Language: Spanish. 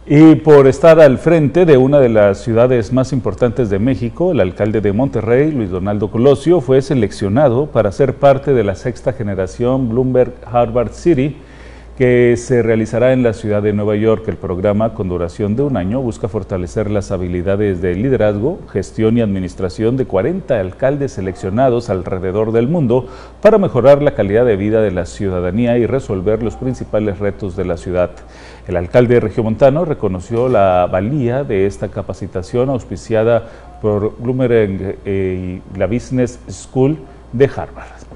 Y por estar al frente de una de las ciudades más importantes de México, el alcalde de Monterrey, Luis Donaldo Colosio, fue seleccionado para ser parte de la sexta generación Bloomberg Harvard City, que se realizará en la ciudad de Nueva York. El programa, con duración de un año, busca fortalecer las habilidades de liderazgo, gestión y administración de 40 alcaldes seleccionados alrededor del mundo para mejorar la calidad de vida de la ciudadanía y resolver los principales retos de la ciudad. El alcalde regiomontano reconoció la valía de esta capacitación auspiciada por Bloomberg y la Business School de Harvard.